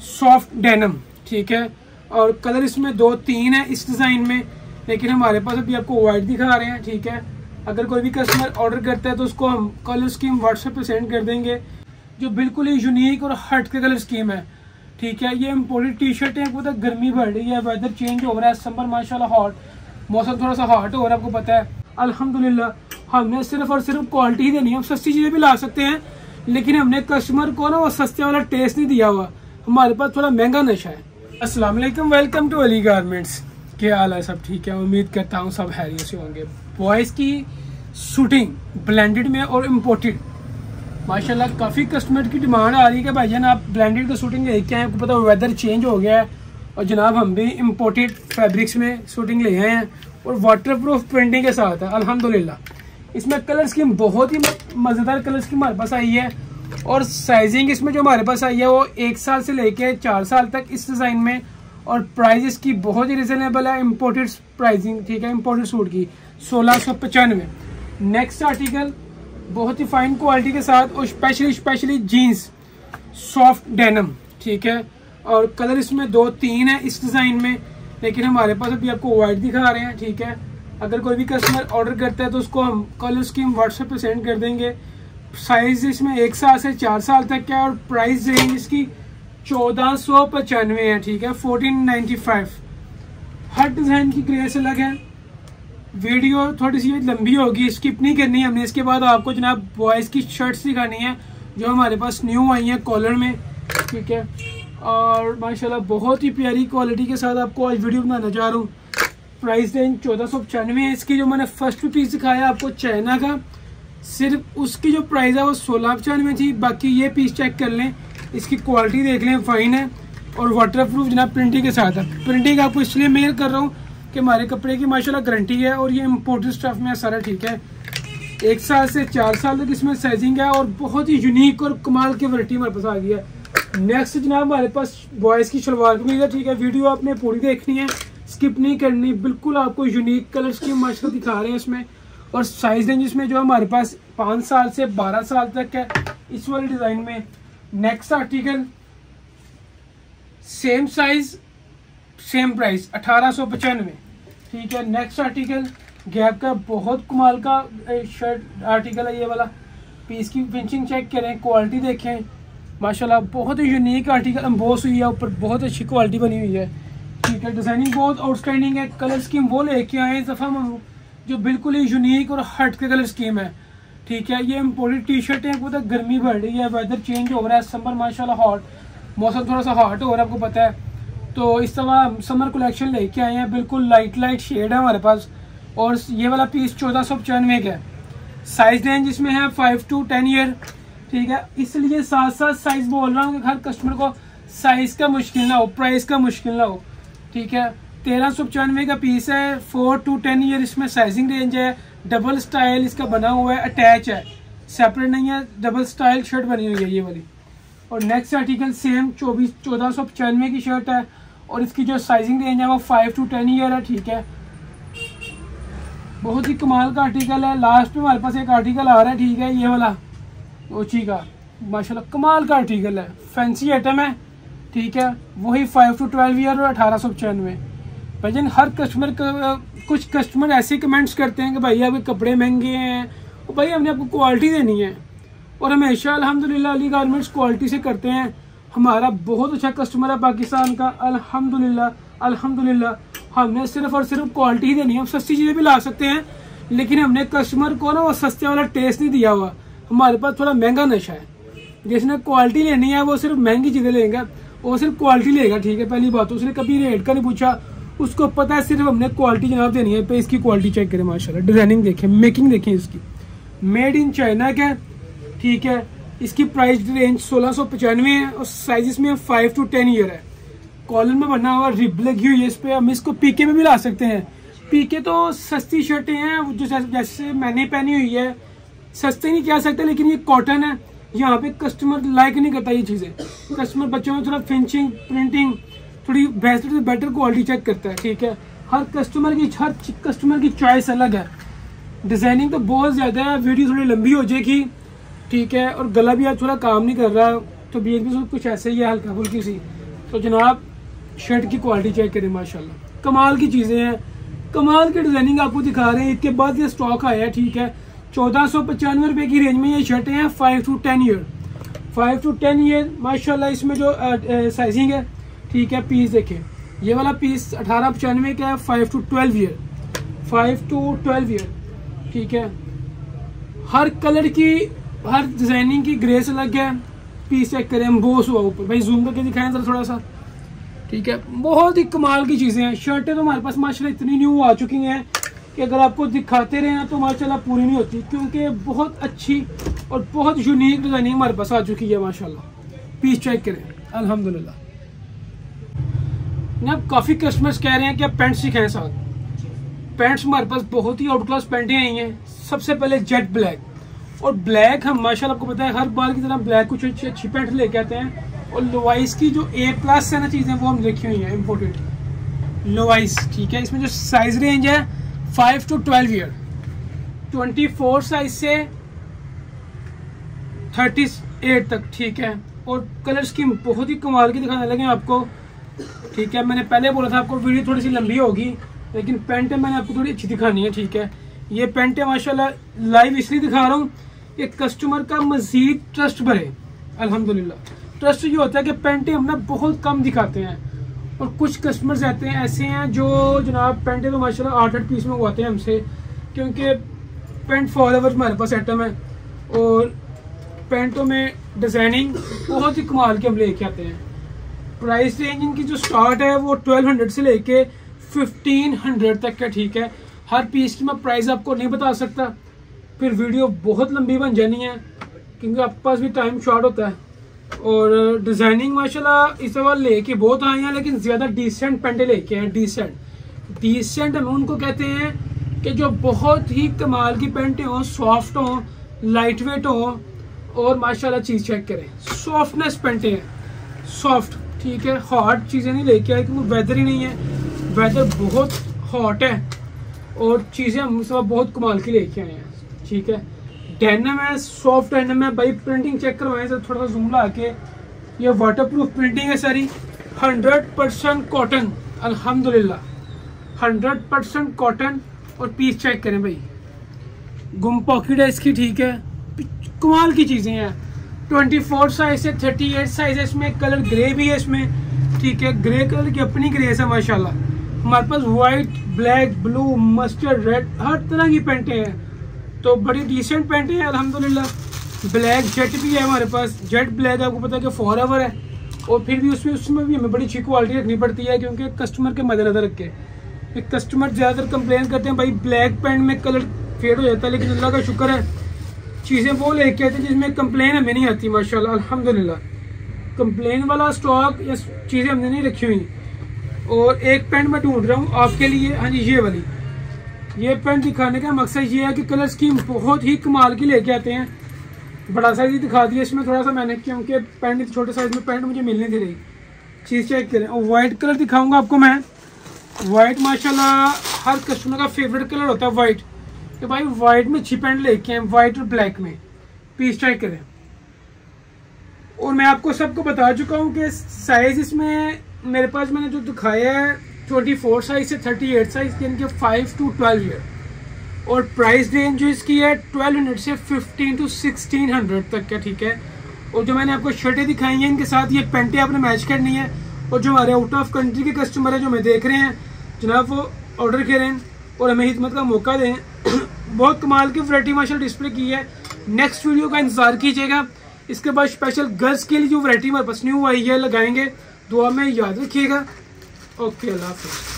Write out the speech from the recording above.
Soft denim, ठीक है। और कलर इसमें 2-3 है इस डिज़ाइन में, लेकिन हमारे पास अभी आपको वाइट दिखा रहे हैं, ठीक है। अगर कोई भी कस्टमर ऑर्डर करता है तो उसको हम कलर स्कीम व्हाट्सएप पे सेंड कर देंगे, जो बिल्कुल ही यूनिक और हट के कलर स्कीम है, ठीक है। ये इम्पोर्टेड टी शर्ट है, पता गर्मी बढ़ रही है, वेदर चेंज हो रहा है, समर माशाल्लाह हॉट, मौसम थोड़ा सा हॉट हो रहा है, आपको पता है। अल्हम्दुलिल्लाह हमने सिर्फ और सिर्फ क्वालिटी ही देनी है। हम सस्ती चीज़ें भी ला सकते हैं, लेकिन हमने कस्टमर को ना वो सस्ते वाला टेस्ट नहीं दिया हुआ, हमारे पास थोड़ा महंगा नशा है। अस्सलाम वालेकुम, वेलकम टू अली गारमेंट्स। क्या हाल है? सब ठीक है, उम्मीद करता हूँ सब हैरियत से होंगे। बॉयज़ की शूटिंग ब्लेंडेड में और इम्पोर्टेड माशाल्लाह काफ़ी कस्टमर की डिमांड आ रही है कि भाईजान आप ब्लेंडेड की शूटिंग लेके आए। आपको पता है वेदर चेंज हो गया है और जनाब हम भी इम्पोर्टेड फैब्रिक्स में शूटिंग ले आए हैं और वाटरप्रूफ प्रिंटिंग के साथ है अल्हम्दुलिल्लाह। इसमें कलर स्कीम बहुत ही मज़ेदार कलर स्कीम हमारे पास आई है और साइजिंग इसमें जो हमारे पास आई है वो 1 साल से लेके 4 साल तक इस डिज़ाइन में। और प्राइस इसकी बहुत ही रिजनेबल है, इम्पोर्टेड प्राइसिंग, ठीक है। इम्पोर्टेड सूट की 1695। नेक्स्ट आर्टिकल बहुत ही फाइन क्वालिटी के साथ और स्पेशली जीन्स सॉफ्ट डेनिम, ठीक है। और कलर इसमें 2-3 है इस डिज़ाइन में, लेकिन हमारे पास अभी आपको वाइट दिखा रहे हैं, ठीक है। अगर कोई भी कस्टमर ऑर्डर करता है तो उसको हम कलर स्कीम व्हाट्सएप पे सेंड कर देंगे। साइज इसमें 1 साल से 4 साल तक का है और प्राइस रेंज इसकी 1495 है, ठीक है, 1495। हर डिज़ाइन की ग्रेस अलग है। वीडियो थोड़ी सी लंबी होगी, स्किप नहीं करनी है हमने। इसके बाद आपको जनाब बॉयज़ की शर्ट्स दिखानी है जो हमारे पास न्यू आई हैं कॉलर में, ठीक है। और माशाल्लाह बहुत ही प्यारी क्वालिटी के साथ आपको आज वीडियो बनाना चाह रहा हूँ। प्राइस रेंज 1495 है इसकी। जो मैंने फर्स्ट पीस दिखाया आपको चाइना का, सिर्फ उसकी जो प्राइस है वो 1695 थी। बाकी ये पीस चेक कर लें, इसकी क्वालिटी देख लें, फाइन है और वाटरप्रूफ जनाब प्रिंटिंग के साथ है। प्रिंटिंग आपको इसलिए मेल कर रहा हूँ कि हमारे कपड़े की माशाल्लाह गारंटी है और ये इम्पोर्टेड स्टफ में है सारा, ठीक है। 1 साल से 4 साल तक इसमें साइजिंग है और बहुत ही यूनिक और कमाल की वैरायटी हमारे पास आ गई है। नेक्स्ट जनाब हमारे पास बॉयज़ की शलवार कमीज है, ठीक है। वीडियो आपने पूरी देखनी है, स्किप नहीं करनी। बिल्कुल आपको यूनिक कलर्स की माशाल्लाह दिखा रहे हैं इसमें। और साइज रेंज इसमें जो हमारे पास 5 साल से 12 साल तक है इस वाले डिज़ाइन में। Next article same size same price 1895, ठीक है। नेक्स्ट आर्टिकल गैप का बहुत कमाल का शर्ट आर्टिकल है ये वाला। पीस की फिनिशिंग चेक करें, क्वालिटी देखें, माशाल्लाह बहुत ही यूनिक आर्टिकल एम्बोस हुई है, ऊपर बहुत अच्छी क्वालिटी बनी हुई है, ठीक है। डिज़ाइनिंग बहुत आउटस्टैंडिंग है। कलर स्कीम वो लेके आए इस दफ़ा हम जो बिल्कुल ही यूनिक और हट के कलर स्कीम है, ठीक है। ये इम्पोर्टेड टी शर्ट है, पता गर्मी बढ़ रही है, वेदर चेंज हो रहा है, समर माशाल्लाह हॉट, मौसम थोड़ा सा हॉट हो रहा है, आपको पता है। तो इस दफ़ा हम समर कलेक्शन लेके आए हैं, बिल्कुल लाइट शेड है हमारे पास। और ये वाला पीस 1495 का है। साइज रेंज इसमें है 5 to 10 ईयर, ठीक है। इसलिए साथ साइज बोल रहा हूँ कि हर कस्टमर को साइज का मुश्किल ना हो, प्राइस का मुश्किल ना हो, ठीक है। 1395 का पीस है, 4 to 10 ईयर इसमें साइजिंग रेंज है। डबल स्टाइल इसका बना हुआ है, अटैच है, सेपरेट नहीं है, डबल स्टाइल शर्ट बनी हुई है ये वाली। और नेक्स्ट आर्टिकल सेम 1495 की शर्ट है और इसकी जो साइजिंग रेंज है वो 5 to 10 ईयर है, ठीक है। बहुत ही कमाल का आर्टिकल है। लास्ट में हमारे पास एक आर्टिकल आ रहा है, ठीक है, ये वाला ओची का, माशाल्लाह कमाल का आर्टिकल है, फैंसी आइटम है, ठीक है। वही 5 to 12 ईयर और 1895। भाईजान हर कस्टमर का, कुछ कस्टमर ऐसे कमेंट्स करते हैं कि भाई आपके कपड़े महंगे हैं, और भाई हमने आपको क्वालिटी देनी है और हमेशा अल्हम्दुलिल्लाह अली गारमेंट्स क्वालिटी से करते हैं। हमारा बहुत अच्छा कस्टमर है पाकिस्तान का, अल्हम्दुलिल्लाह हमने सिर्फ और सिर्फ क्वालिटी ही देनी है। हम सस्ती चीज़ें भी ला सकते हैं, लेकिन हमने कस्टमर को ना वो सस्ते वाला टेस्ट नहीं दिया हुआ, हमारे पास थोड़ा महंगा नशा है। जिसने क्वालिटी लेनी है वो सिर्फ महंगी चीज़ें लेगा, वो सिर्फ क्वालिटी लेगा, ठीक है। पहली बात, उसने कभी रेट का नहीं पूछा, उसको पता है सिर्फ हमने क्वालिटी जनाब देनी है। पे इसकी क्वालिटी चेक करें, माशाल्लाह डिजाइनिंग देखें, मेकिंग देखें इसकी, मेड इन चाइना का, ठीक है। इसकी प्राइस रेंज 1695 है और साइज इसमें 5 to 10 ईयर है। कॉलर में बना हुआ रिब लगी हुई है इस पर। हम इसको पीके में भी ला सकते हैं। पीके तो सस्ती शर्टें हैं जो जैसे मैंने पहनी हुई है, सस्ते नहीं कह सकते, लेकिन ये कॉटन है। यहाँ पे कस्टमर लाइक नहीं करता ये चीज़ें। कस्टमर बच्चों में थोड़ा फिनिशिंग प्रिंटिंग थोड़ी बेस्ट से बेटर क्वालिटी चेक करता है, ठीक है। हर कस्टमर की चॉइस अलग है। डिज़ाइनिंग तो बहुत ज़्यादा है, वीडियो थोड़ी लंबी हो जाएगी, ठीक है। और गला भी आज थोड़ा काम नहीं कर रहा, तो बीच में कुछ ऐसे ही है, हल्का फुल्की सी। तो जनाब शर्ट की क्वालिटी चेक करें, माशाल्लाह कमाल की चीज़ें हैं, कमाल की डिजाइनिंग आपको दिखा रहे हैं। इसके बाद ये स्टॉक आया है, ठीक है। 1495 रुपये की रेंज में ये शर्टें हैं 5 to 10 ईयर, 5 to 10 ईयर माशाल्लाह। इसमें जो साइजिंग है, ठीक है, पीस देखें, ये वाला पीस 1895 का है, 5 to 12 ईयर, 5 to 12 ईयर, ठीक है। हर कलर की, हर डिजाइनिंग की ग्रेस अलग है। पीस चेक करें, एम्बोस हुआ ऊपर, भाई जूम करके दिखाएं जरा थोड़ा सा, ठीक है। बहुत ही कमाल की चीज़ें हैं। शर्टें तो हमारे पास माशाल्लाह इतनी न्यू आ चुकी हैं कि अगर आपको दिखाते रहे ना तो माशाल्लाह पूरी नहीं होती, क्योंकि बहुत अच्छी और बहुत यूनिक डिजाइनिंग हमारे पास आ चुकी है माशाल्लाह। पीस चेक करें, अल्हम्दुलिल्लाह। ना काफ़ी कस्टमर्स कह रहे हैं कि आप पैंट सिखाएं साथ। पैंट्स हमारे पास बहुत ही आउट क्लास पैंटें आई हैं। सबसे पहले जेट ब्लैक, और ब्लैक हम माशाल्लाह आपको पता है हर बार की तरह ब्लैक कुछ अच्छी पैंट लेके आते हैं। और लोवाइस की जो A+ है ना चीज़ें, वो हम रखी हुई हैं इम्पोर्टेड लोवाइस, ठीक है। इसमें जो साइज रेंज है 5 to 12 ईयर, 24 साइज से 38 तक, ठीक है। और कलर स्कीम बहुत ही कमाल की दिखाने लगे आपको, ठीक है। मैंने पहले बोला था आपको वीडियो थोड़ी सी लंबी होगी, लेकिन पैंटें मैंने आपको थोड़ी अच्छी दिखानी है, ठीक है। ये पैंटें माशाल्लाह लाइव इसलिए दिखा रहा हूँ कि कस्टमर का मजीद ट्रस्ट बढ़े, अल्हम्दुलिल्लाह। ट्रस्ट ये होता है कि पैंटें हम ना बहुत कम दिखाते हैं, और कुछ कस्टमर्स रहते हैं ऐसे हैं जो जनाब पैंटें तो माशाल्लाह 8-8 पीस मंगवाते हैं हमसे, क्योंकि पैंट फॉलोवर हमारे पास आइटम है, और पैंटों में डिज़ाइनिंग बहुत ही कमाल के हम लेके आते हैं। प्राइस रेंज इनकी जो स्टार्ट है वो 1200 से लेके 1500 तक है, ठीक है। हर पीस की मैं प्राइस आपको नहीं बता सकता, फिर वीडियो बहुत लंबी बन जानी है, क्योंकि आपके पास भी टाइम शॉर्ट होता है। और डिज़ाइनिंग माशाल्लाह इस बार लेके बहुत आए हैं, लेकिन ज़्यादा डिसेंट पैंटें लेके हैं। डिसेंट हम उनको कहते हैं कि जो बहुत ही कमाल की पैंटें हों, सॉफ्ट हों, लाइट वेट हों, और माशाल्लाह चीज़ चेक करें, सॉफ्टनेस पैंटें हैं, सॉफ्ट, ठीक है। हॉट चीज़ें नहीं लेके आए क्योंकि वेदर ही नहीं है, वेदर बहुत हॉट है, और चीज़ें हम सब बहुत कमाल की लेके आए हैं, ठीक है। डेनिम है, सॉफ्ट डेनिम है भाई। प्रिंटिंग चेक करवाएं सर, थोड़ा सा जूम ला के। ये वाटरप्रूफ प्रिंटिंग है सारी, 100% कॉटन, अल्हम्दुलिल्लाह 100% कॉटन। और पीस चेक करें भाई, गुम पॉकेट है इसकी, ठीक है। कमाल की चीज़ें हैं। 24 साइज से 38 साइज है इसमें। कलर ग्रे भी है इसमें, ठीक है। ग्रे कलर की अपनी ग्रेस है माशाल्लाह। हमारे पास white, black, blue, mustard, red, हर तरह की पैंटें हैं, तो बड़ी डिसेंट पैंटें हैं अल्हम्दुलिल्लाह। ब्लैक जेट भी है हमारे पास, जेट ब्लैक आपको पता है कि फॉरएवर है, और फिर भी उसमें भी हमें बड़ी अच्छी क्वालिटी रखनी पड़ती है, क्योंकि कस्टमर के मद्देनजर रख के। कस्टमर ज़्यादातर कंप्लेन करते हैं भाई ब्लैक पैंट में कलर फेड हो जाता है, लेकिन अल्लाह का शुक्र है चीज़ें वो लेके आते हैं जिसमें कंप्लेन हमें नहीं आती माशाल्लाह, अल्हम्दुलिल्लाह। कंप्लेन वाला स्टॉक या चीज़ें हमने नहीं रखी हुई। और एक पैंट मैं ढूंढ रहा हूँ आपके लिए, हाँ जी ये वाली। ये पैंट दिखाने का मकसद ये है कि कलर स्कीम बहुत ही कमाल की लेके आते हैं। बड़ा साइज ही दिखा दिया इसमें थोड़ा सा मैंने, क्योंकि पैंट छोटे साइज में पैंट मुझे मिलनी थी रही। चीज़ चेक करें, और वाइट कलर दिखाऊंगा आपको मैं। वाइट माशाल्लाह हर कस्टमर का फेवरेट कलर होता है वाइट, कि भाई वाइट में अच्छी पैंट लेके आए, वाइट और ब्लैक में। पीस चेक करें। और मैं आपको सबको बता चुका हूँ कि साइज इसमें मेरे पास मैंने जो दिखाया है 24 साइज से 38 साइज, यानी कि 5 to 12 ईयर। और प्राइस रेंज जो इसकी है 1200 से 15 to 1600 तक का, ठीक है। और जो मैंने आपको शर्टें दिखाई हैं, इनके साथ ये पैंटें आपने मैच करनी है। और जो हमारे आउट ऑफ कंट्री के कस्टमर हैं जो हमें देख रहे हैं जनाब, वो ऑर्डर करें और हमें हिदमत का मौका दें। बहुत कमाल की वैरायटी माशाल्लाह डिस्प्ले की है। नेक्स्ट वीडियो का इंतजार कीजिएगा। इसके बाद स्पेशल गर्ल्स के लिए जो वैरायटी हमारे पास न्यू आई है लगाएंगे। दुआ में याद रखिएगा। ओके, अल्लाह हाफिज़।